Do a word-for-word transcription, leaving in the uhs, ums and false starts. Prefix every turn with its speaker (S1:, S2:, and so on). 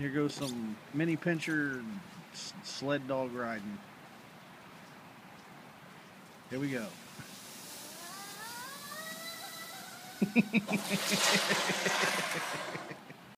S1: Here goes some mini pincher sled dog riding. Here we go.